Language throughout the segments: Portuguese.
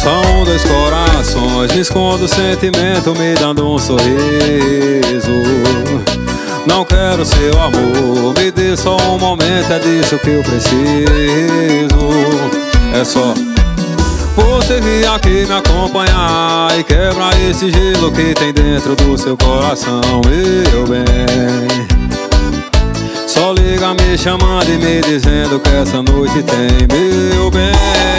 São dois corações, me escondo o sentimento, me dando um sorriso. Não quero seu amor, me dê só um momento, é disso que eu preciso. É só você vir aqui me acompanhar e quebrar esse gelo que tem dentro do seu coração, meu bem. Só liga me chamando e me dizendo que essa noite tem, meu bem.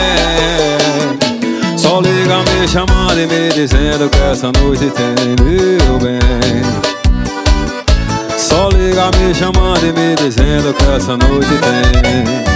Só liga me chamando e me dizendo que essa noite tem, meu bem. Só liga me chamando e me dizendo que essa noite tem.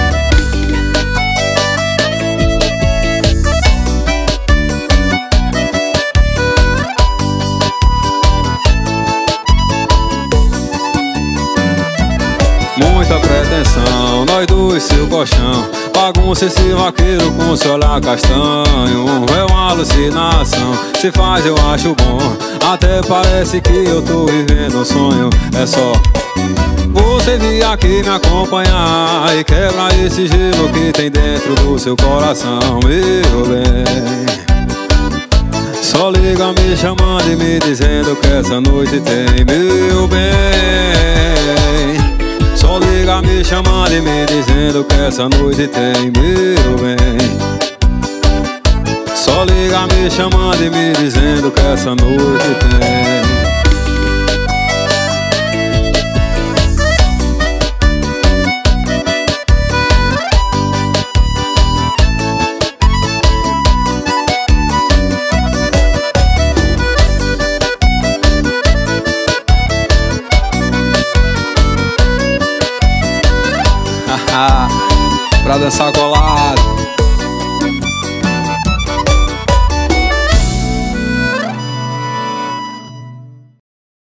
Muita pretensão, nós dois seu colchão. Bagunça esse vaqueiro com seu olhar castanho. É uma alucinação, se faz eu acho bom. Até parece que eu tô vivendo um sonho. É só você vir aqui me acompanhar e quebrar esse gelo que tem dentro do seu coração, meu bem. Só liga me chamando e me dizendo que essa noite tem, meu bem. Só liga me chamando e me dizendo que essa noite tem, meu bem. Só liga me chamando e me dizendo que essa noite tem. Pra dançar colado.